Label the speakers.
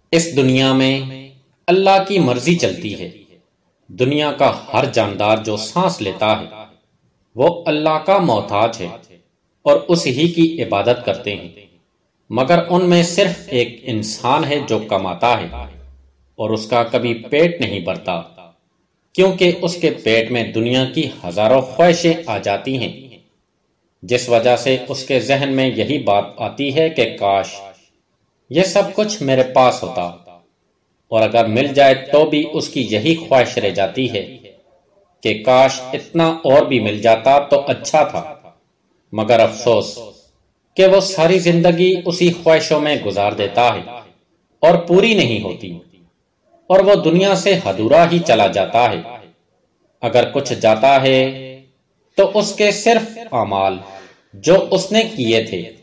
Speaker 1: इस दुनिया में अल्लाह की मर्जी चलती है। दुनिया का हर जानदार जो सांस लेता है वो अल्लाह का मोहताज है और उस ही की इबादत करते हैं, मगर उनमें सिर्फ एक इंसान है जो कमाता है और उसका कभी पेट नहीं भरता, क्योंकि उसके पेट में दुनिया की हजारों ख्वाहिशें आ जाती हैं, जिस वजह से उसके जहन में यही बात आती है कि काश यह सब कुछ मेरे पास होता, और अगर मिल जाए तो भी उसकी यही ख्वाहिश रह जाती है कि काश इतना और भी मिल जाता तो अच्छा था। मगर अफसोस कि वो सारी जिंदगी उसी ख्वाहिशों में गुजार देता है और पूरी नहीं होती, और वो दुनिया से अधूरा ही चला जाता है। अगर कुछ जाता है तो उसके सिर्फ अमाल जो उसने किए थे